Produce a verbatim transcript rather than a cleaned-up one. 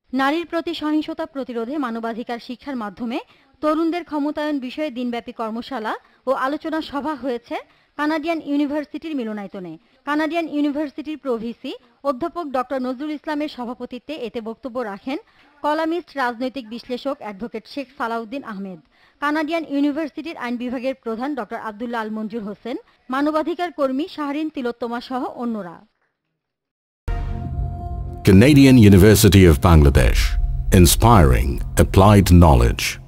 নারীর প্রতি সহিংসতা প্রতিরোধে মানবাধিকার শিক্ষার মাধ্যমে তরুণদের ক্ষমতায়ন বিষয়ে দিনব্যাপী কর্মশালা ও আলোচনা সভা হয়েছে কানাডিয়ান ইউনিভার্সিটির মিলনায়তনে। কানাডিয়ান ইউনিভার্সিটির প্রভিসি অধ্যাপক ডক্টর নজরুল ইসলামের সভাপতিত্বে এতে বক্তব্য রাখেন কলামিস্ট রাজনৈতিক বিশ্লেষক অ্যাডভোকেট শেখ সালাউদ্দিন আহমেদ, কানাডিয়ান ইউনিভার্সিটির আইন বিভাগের প্রধান ডক্টর আব্দুল্লাহ-আল-মনজুর হোসেন, মানবাধিকার কর্মী শাহরিন তিলোত্তমা সহ অন্যরা। Canadian University of Bangladesh, inspiring applied knowledge.